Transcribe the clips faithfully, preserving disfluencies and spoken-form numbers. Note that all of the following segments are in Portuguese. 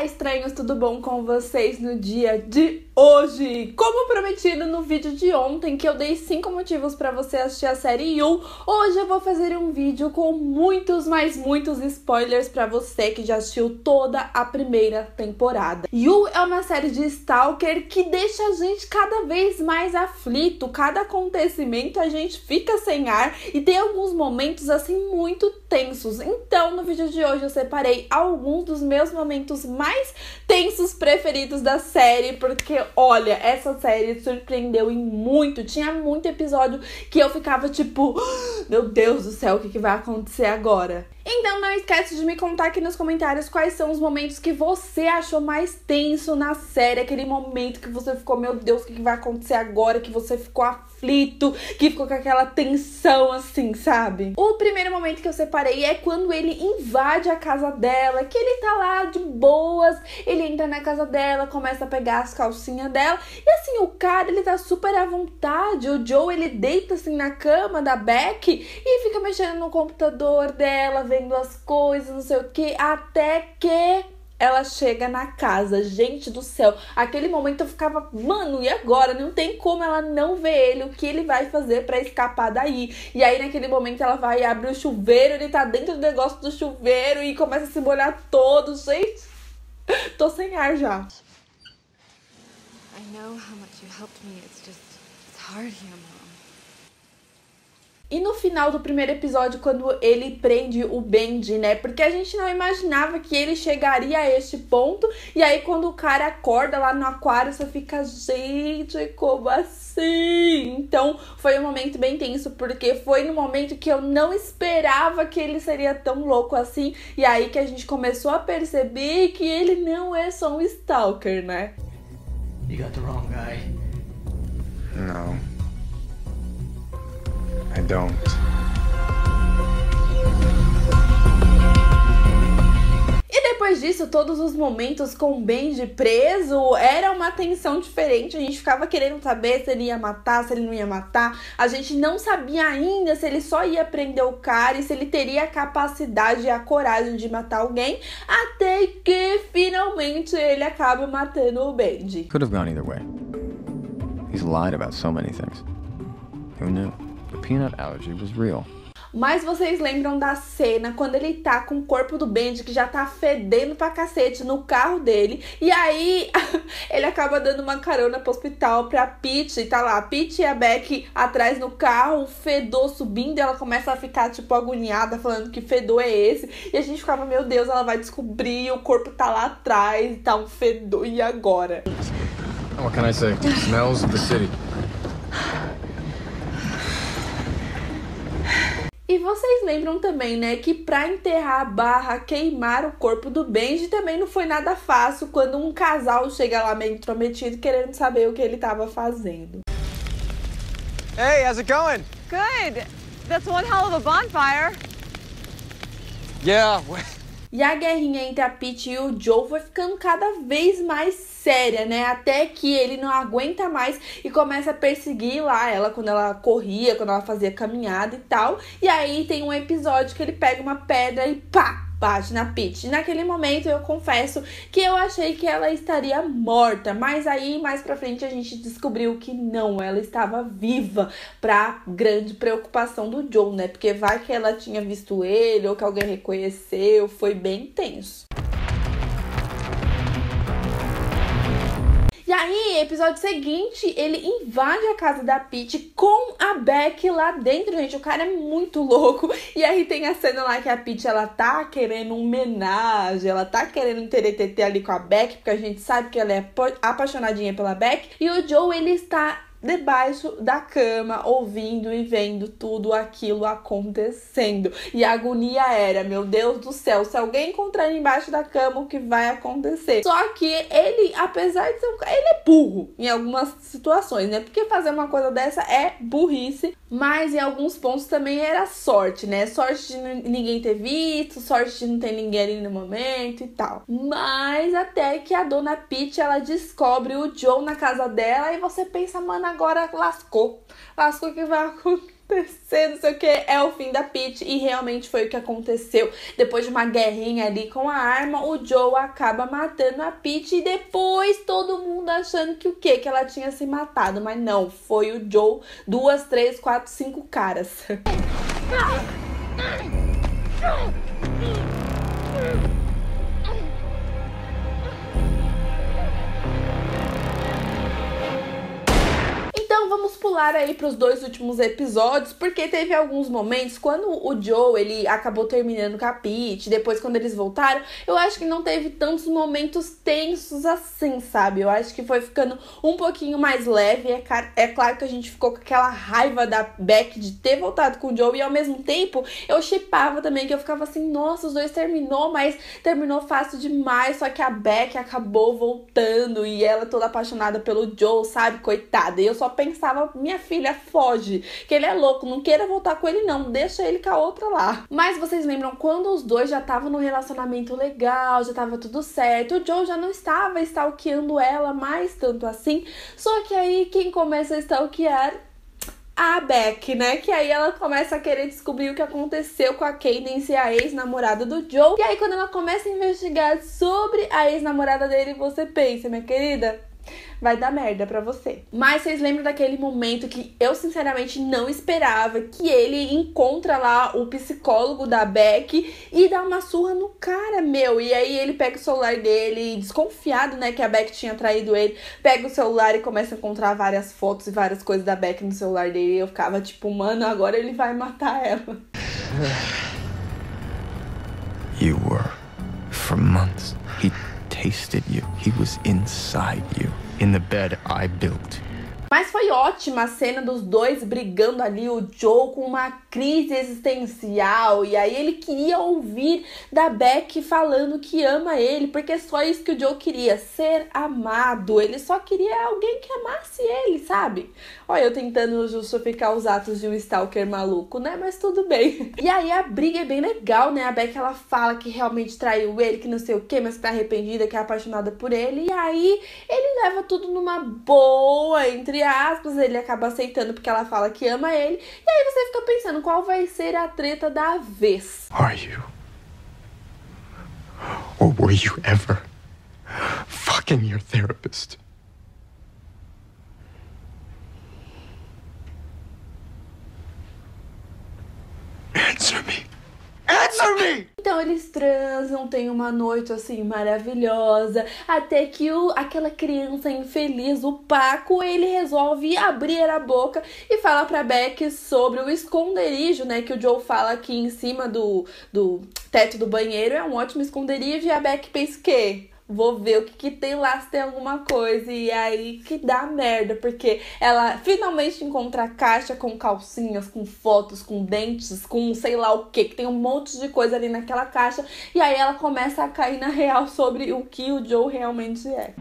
Olá, estranhos, tudo bom com vocês no dia de hoje? Como prometido no vídeo de ontem, que eu dei cinco motivos pra você assistir a série You, hoje eu vou fazer um vídeo com muitos, mas muitos spoilers pra você que já assistiu toda a primeira temporada. You é uma série de stalker que deixa a gente cada vez mais aflito. Cada acontecimento a gente fica sem ar e tem alguns momentos assim muito tensos. Então no vídeo de hoje eu separei alguns dos meus momentos mais tensos preferidos da série, porque olha, essa série surpreendeu em muito. Tinha muito episódio que eu ficava tipo, meu Deus do céu, o que, que vai acontecer agora? Então não esquece de me contar aqui nos comentários quais são os momentos que você achou mais tenso na série. Aquele momento que você ficou, meu Deus, o que, que vai acontecer agora? Que você ficou aflito, que ficou com aquela tensão assim, sabe? O primeiro momento que eu separei é quando ele invade a casa dela, que ele tá lá de boas, ele entra na casa dela, começa a pegar as calcinhas dela, e assim, o cara, ele tá super à vontade. O Joe, ele deita assim na cama da Beck e fica mexendo no computador dela, vendo as coisas, não sei o que, até que ela chega na casa. Gente do céu, aquele momento eu ficava, mano, e agora? Não tem como ela não ver ele, o que ele vai fazer pra escapar daí. E aí naquele momento ela vai e abre o chuveiro, ele tá dentro do negócio do chuveiro e começa a se molhar todo. Gente, tô sem ar já. I know how much you helped me. It's just, it's hard here, Mom. E no final do primeiro episódio, quando ele prende o Benji, né? Porque a gente não imaginava que ele chegaria a este ponto. E aí, quando o cara acorda lá no aquário, você fica, gente, como assim? Então, foi um momento bem tenso, porque foi no momento que eu não esperava que ele seria tão louco assim. E aí que a gente começou a perceber que ele não é só um stalker, né? You got the wrong guy. No. I don't. E depois disso, todos os momentos com o Benji preso era uma tensão diferente. A gente ficava querendo saber se ele ia matar, se ele não ia matar. A gente não sabia ainda se ele só ia prender o cara e se ele teria a capacidade e a coragem de matar alguém. Até que finalmente ele acaba matando o Benji. Could have gone either way. He's lied about so many things. Who knew? The peanut allergy was real. Mas vocês lembram da cena quando ele tá com o corpo do Benji, que já tá fedendo pra cacete, no carro dele. E aí ele acaba dando uma carona pro hospital pra Peach. Tá lá, a Peach e a Beck atrás no carro, o fedor subindo. E ela começa a ficar tipo agoniada, falando que fedor é esse. E a gente ficava, meu Deus, ela vai descobrir, o corpo tá lá atrás, tá um fedor, e agora? What can I say? Smells of the city. E vocês lembram também, né, que pra enterrar a barra, queimar o corpo do Benji também não foi nada fácil quando um casal chega lá meio intrometido querendo saber o que ele tava fazendo. Hey, how's it going? Good. That's one hell of a bonfire. Yeah. E a guerrinha entre a Peach e o Joe foi ficando cada vez mais séria, né? Até que ele não aguenta mais e começa a perseguir lá ela quando ela corria, quando ela fazia caminhada e tal. E aí tem um episódio que ele pega uma pedra e pá! Bate na Peach. E naquele momento eu confesso que eu achei que ela estaria morta, mas aí mais pra frente a gente descobriu que não, ela estava viva, pra grande preocupação do Joe, né? Porque vai que ela tinha visto ele ou que alguém reconheceu, foi bem tenso. E aí, episódio seguinte, ele invade a casa da Peach com a Beck lá dentro, gente. O cara é muito louco. E aí tem a cena lá que a Peach, ela tá querendo um homenagem, ela tá querendo um teretetê ali com a Beck, porque a gente sabe que ela é apaixonadinha pela Beck. E o Joe, ele está debaixo da cama, ouvindo e vendo tudo aquilo acontecendo. E a agonia era, meu Deus do céu, se alguém encontrar ele embaixo da cama, o que vai acontecer? Só que ele, apesar de ser um cara, ele é burro em algumas situações, né? Porque fazer uma coisa dessa é burrice, mas em alguns pontos também era sorte, né? Sorte de ninguém ter visto, sorte de não ter ninguém ali no momento e tal. Mas até que a dona Peach, ela descobre o Joe na casa dela e você pensa, mano, agora lascou. Lascou, o que vai acontecer? acontecer, não sei o que, é o fim da Pete, e realmente foi o que aconteceu. Depois de uma guerrinha ali com a arma, o Joe acaba matando a Pete, e depois todo mundo achando que o quê? Que ela tinha se matado, mas não, foi o Joe, duas, três, quatro, cinco caras. Então vamos pular aí para os dois últimos episódios, porque teve alguns momentos quando o Joe, ele acabou terminando com a Pete, depois quando eles voltaram, eu acho que não teve tantos momentos tensos assim, sabe? Eu acho que foi ficando um pouquinho mais leve. É, é claro que a gente ficou com aquela raiva da Beck de ter voltado com o Joe, e ao mesmo tempo eu shippava também, que eu ficava assim, nossa, os dois terminou, mas terminou fácil demais, só que a Beck acabou voltando e ela toda apaixonada pelo Joe, sabe? Coitada. E eu só pensava, minha filha, foge, que ele é louco, não queira voltar com ele não, deixa ele com a outra lá. Mas vocês lembram quando os dois já estavam no relacionamento legal, já tava tudo certo, o Joe já não estava stalkeando ela mais tanto assim, só que aí quem começa a stalkear? A Beck, né? Que aí ela começa a querer descobrir o que aconteceu com a Cadence, a ex-namorada do Joe. E aí quando ela começa a investigar sobre a ex-namorada dele, você pensa, minha querida, vai dar merda pra você. Mas vocês lembram daquele momento que eu sinceramente não esperava, que ele encontra lá o psicólogo da Beck e dá uma surra no cara, meu. E aí ele pega o celular dele, desconfiado, né, que a Beck tinha traído ele, pega o celular e começa a encontrar várias fotos e várias coisas da Beck no celular dele. E eu ficava tipo, mano, agora ele vai matar ela. You were. For months, he tasted you. He was inside you. In the bed I built. Mas foi ótima a cena dos dois brigando ali, o Joe com uma crise existencial, e aí ele queria ouvir da Beck falando que ama ele, porque só isso que o Joe queria, ser amado. Ele só queria alguém que amasse ele, sabe? Olha, eu tentando justificar os atos de um stalker maluco, né? Mas tudo bem. E aí a briga é bem legal, né? A Beck, ela fala que realmente traiu ele, que não sei o que, mas que tá arrependida, que é apaixonada por ele. E aí ele leva tudo numa boa, entre aspas, ele acaba aceitando porque ela fala que ama ele. E aí você fica pensando, qual vai ser a treta da vez? Are you? Or were you ever fucking your therapist? Answer me! Answer me! Então eles transam, tem uma noite assim maravilhosa, até que o, aquela criança infeliz, o Paco, ele resolve abrir a boca e fala pra Beck sobre o esconderijo, né, que o Joe fala que em cima do, do teto do banheiro é um ótimo esconderijo, e a Beck pensa que vou ver o que, que tem lá, se tem alguma coisa. E aí que dá merda, porque ela finalmente encontra a caixa com calcinhas, com fotos, com dentes, com sei lá o que, que tem um monte de coisa ali naquela caixa. E aí ela começa a cair na real sobre o que o Joe realmente é.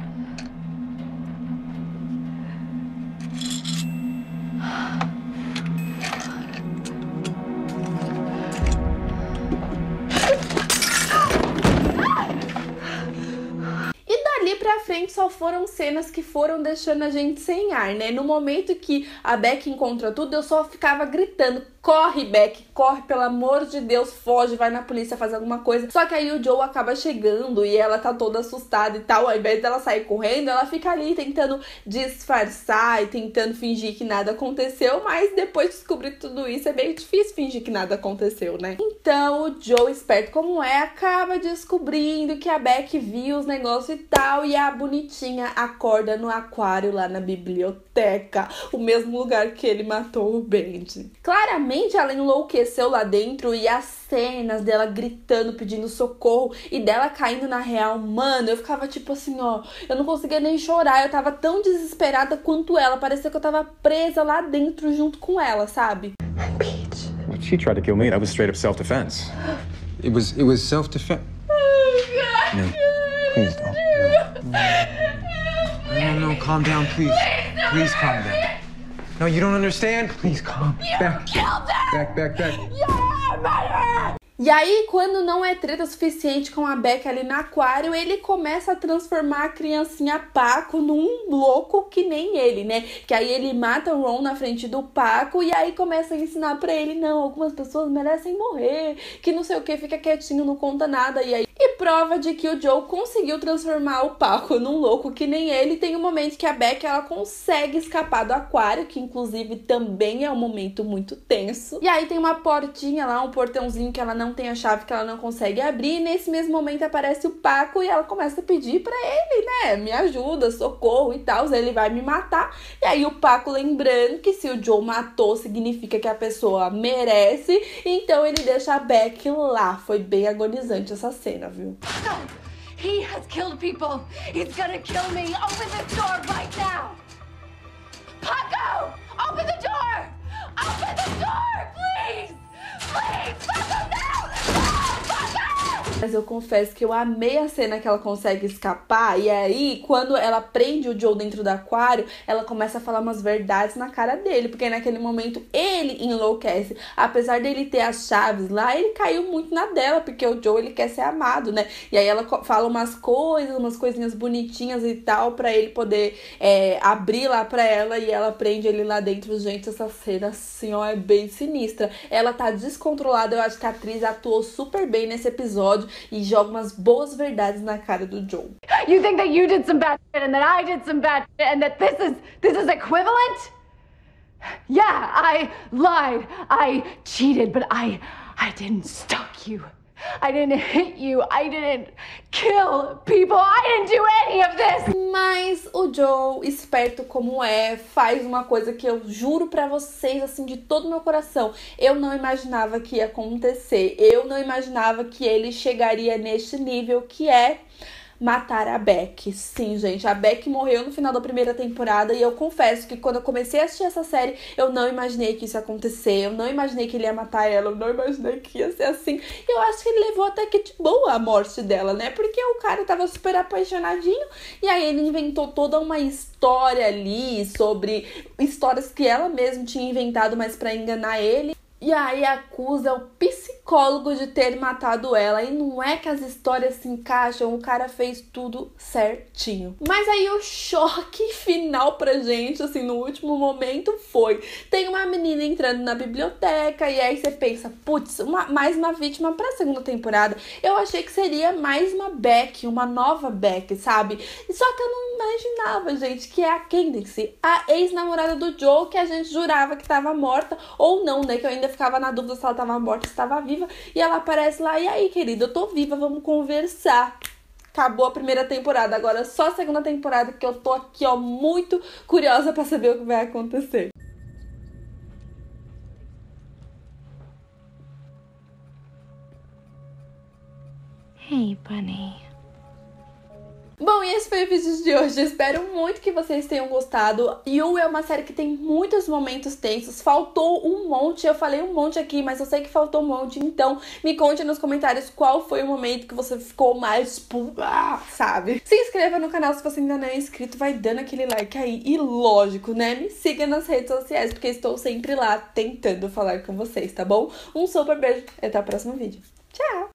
Pra frente só foram cenas que foram deixando a gente sem ar, né? No momento que a Beck encontra tudo, eu só ficava gritando, corre, Beck, corre, pelo amor de Deus, foge, vai na polícia fazer alguma coisa. Só que aí o Joe acaba chegando e ela tá toda assustada e tal, ao invés dela sair correndo, ela fica ali tentando disfarçar e tentando fingir que nada aconteceu, mas depois de descobrir tudo isso é bem difícil fingir que nada aconteceu, né? Então o Joe, esperto como é, acaba descobrindo que a Beck viu os negócios e tal, e a bonitinha acorda no aquário lá na biblioteca, o mesmo lugar que ele matou o Benji. Claramente ela enlouqueceu lá dentro, e as cenas dela gritando, pedindo socorro e dela caindo na real, mano, eu ficava tipo assim, ó, eu não conseguia nem chorar, eu tava tão desesperada quanto ela, parecia que eu tava presa lá dentro junto com ela, sabe? Peach. Well, she tried to kill me. That was straight up self-defense. It was it was self-defense. No, please don't. No, no, calm down, please. Please calm down. No, you don't understand. Please calm. Back. Back, back, back. E aí, quando não é treta suficiente com a Beck ali no aquário, ele começa a transformar a criancinha Paco num louco que nem ele, né? Que aí ele mata o Ron na frente do Paco e aí começa a ensinar pra ele, não, algumas pessoas merecem morrer, que não sei o que, fica quietinho, não conta nada. E aí, e prova de que o Joe conseguiu transformar o Paco num louco que nem ele. Tem um momento que a Beck, ela consegue escapar do aquário, que inclusive também é um momento muito tenso. E aí tem uma portinha lá, um portãozinho que ela não tem a chave, que ela não consegue abrir. E nesse mesmo momento aparece o Paco e ela começa a pedir pra ele, né, me ajuda, socorro e tal, ele vai me matar. E aí o Paco, lembrando que se o Joe matou, significa que a pessoa merece, então ele deixa a Beck lá. Foi bem agonizante essa cena, viu? He has killed people. He's gonna kill me. Open this door right now. Paco, open the door. Open the door, please. Please, Paco, no. No, Paco. Mas eu confesso que eu amei a cena que ela consegue escapar. E aí, quando ela prende o Joe dentro do aquário, ela começa a falar umas verdades na cara dele. Porque naquele momento ele enlouquece. Apesar dele ter as chaves lá, ele caiu muito na dela. Porque o Joe, ele quer ser amado, né? E aí ela fala umas coisas, umas coisinhas bonitinhas e tal, pra ele poder é, abrir lá pra ela. E ela prende ele lá dentro. Gente, essa cena assim, ó, é bem sinistra. Ela tá descontrolada. Eu acho que a atriz atuou super bem nesse episódio e joga umas boas verdades na cara do Joe. You think that you did some bad shit and that I did some bad shit and that this is this is equivalent? Yeah, I lied. I cheated, but I I didn't stalk you. I didn't hit you. I didn't kill people. I didn't do any of this. Mas o Joe, esperto como é, faz uma coisa que eu juro pra vocês, assim, de todo o meu coração, eu não imaginava que ia acontecer. Eu não imaginava que ele chegaria neste nível, que é matar a Beck. Sim, gente, a Beck morreu no final da primeira temporada e eu confesso que quando eu comecei a assistir essa série, eu não imaginei que isso ia acontecer, eu não imaginei que ele ia matar ela, eu não imaginei que ia ser assim. Eu acho que ele levou até que de boa a morte dela, né? Porque o cara tava super apaixonadinho e aí ele inventou toda uma história ali sobre histórias que ela mesma tinha inventado, mas pra enganar ele. E aí acusa o psicólogo de ter matado ela. E não é que as histórias se encaixam, o cara fez tudo certinho. Mas aí o choque final pra gente, assim, no último momento foi... Tem uma menina entrando na biblioteca e aí você pensa, putz, uma, mais uma vítima pra segunda temporada. Eu achei que seria mais uma Beck, uma nova Beck, sabe? Só que eu não imaginava, gente, que é a Candace, a ex-namorada do Joe, que a gente jurava que tava morta ou não, né? Que eu ainda ficava na dúvida se ela tava morta, se estava viva. E ela aparece lá, e aí, querida, eu tô viva, vamos conversar. Acabou a primeira temporada, agora só a segunda temporada, que eu tô aqui, ó, muito curiosa pra saber o que vai acontecer. Hey, bunny. Bom, e esse foi o vídeo de hoje. Eu espero muito que vocês tenham gostado. You é uma série que tem muitos momentos tensos. Faltou um monte, eu falei um monte aqui, mas eu sei que faltou um monte. Então, me conte nos comentários qual foi o momento que você ficou mais, tipo, ah, sabe? Se inscreva no canal se você ainda não é inscrito, vai dando aquele like aí. E lógico, né? Me siga nas redes sociais, porque estou sempre lá tentando falar com vocês, tá bom? Um super beijo e até o próximo vídeo. Tchau!